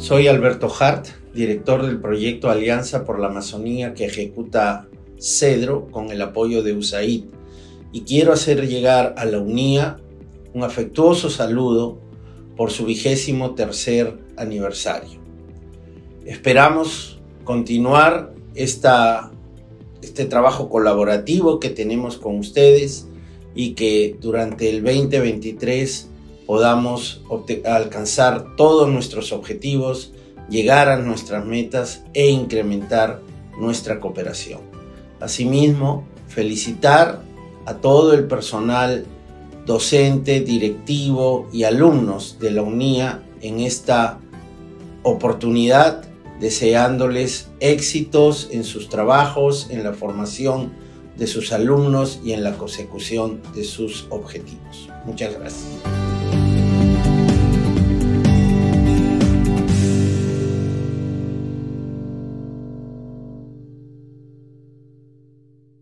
Soy Alberto Hart, director del proyecto Alianza por la Amazonía que ejecuta CEDRO con el apoyo de USAID, y quiero hacer llegar a la UNIA un afectuoso saludo por su 23º aniversario. Esperamos continuar este trabajo colaborativo que tenemos con ustedes y que durante el 2023 podamos alcanzar todos nuestros objetivos, llegar a nuestras metas e incrementar nuestra cooperación. Asimismo, felicitar a todo el personal docente, directivo y alumnos de la UNIA en esta oportunidad, deseándoles éxitos en sus trabajos, en la formación de sus alumnos y en la consecución de sus objetivos. Muchas gracias.